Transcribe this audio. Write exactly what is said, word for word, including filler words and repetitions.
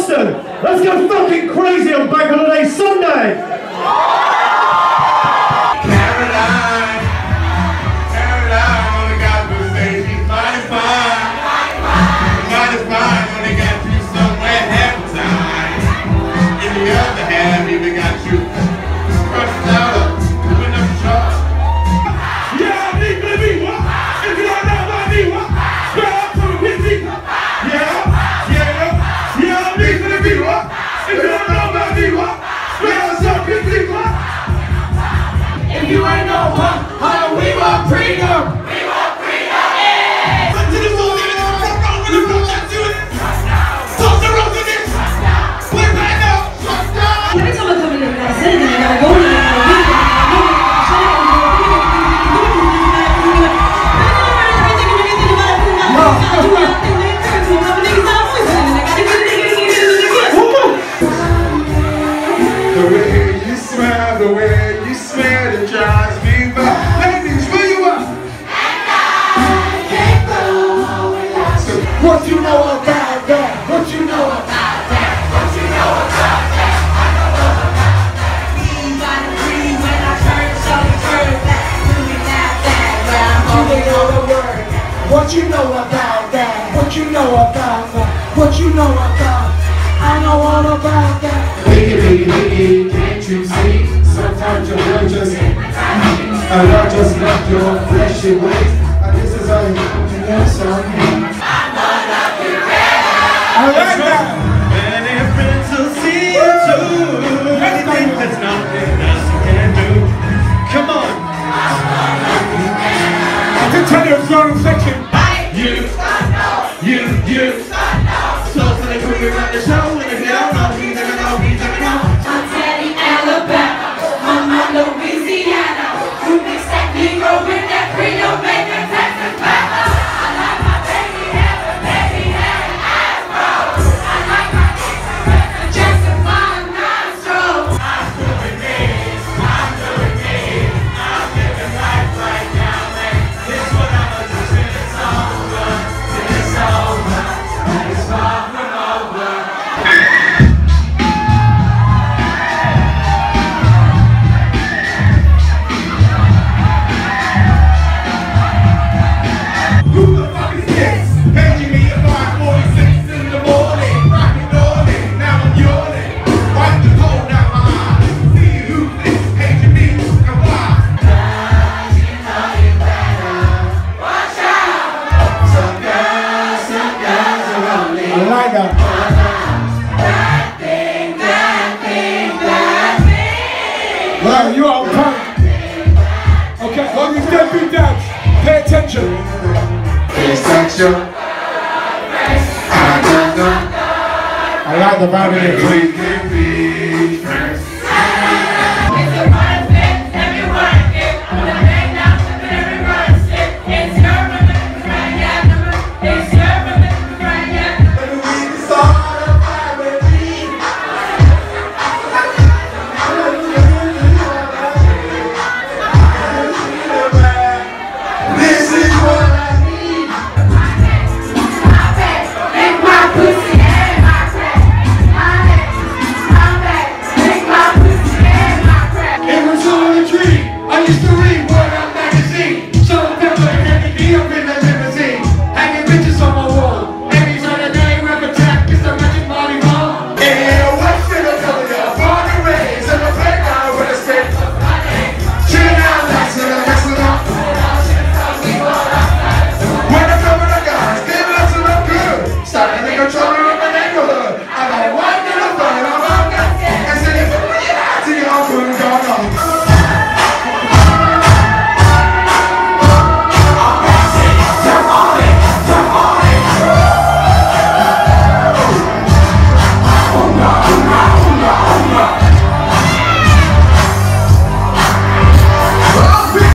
Hoxton. Let's go fucking crazy on Bank Holiday Sunday. If you ain't no punk, how we want freedom? We want freedom! Yeah! Run to the soul, give it to the front row, run the front, let's do it! Toss the road to this! We're back up! Shut down! Every time I come in there, I say it, I go in there, I go in there, the way you smell, the way you smell, it drives me back. Ladies, where you at? And I can't go without you. What you know about that? What you know about that? What you know about that? I know all about that. You gotta breathe when I turn, so you turn back. Do me that bad, but I'm only on the word. What you know about that? What you know about that? What you know about? I know all about that. Biggie, biggie, biggie, can't you see? Sometimes your blood just and I just love your fleshy ways. And this is how you know something. I'm gonna be ready. I like that. And if it's a see you too, anything that's nothing else you can do. Come on. I can tell you it's wrong section. You, you, you. So for the quick around the show, and if you don't know, he's never know, he's never know. I'm Teddy, Alabama. Mama, Louisiana. You mix that Negro with that Creole, make it Texas Bama. I like my baby hair, but baby hair and afro. I like my kicks with the Jackson five nostrils. I'm doing this, I'm doing this. I'm living life right now, man. This is what I'ma do till it's over, till it's over. It's far from over. Who the fuck is this? Paging me at five forty-six in the morning. Rockin' dawning, now I'm yawning. Wipe the cold out my eyes. See who this? Paging me and why? You know you better watch out. Some girls, some girls are only I like that. bad thing, bad thing, bad thing. Well, you are punk. Okay, all these deadbeat dads, pay attention. Pay attention. I like the vibe in it.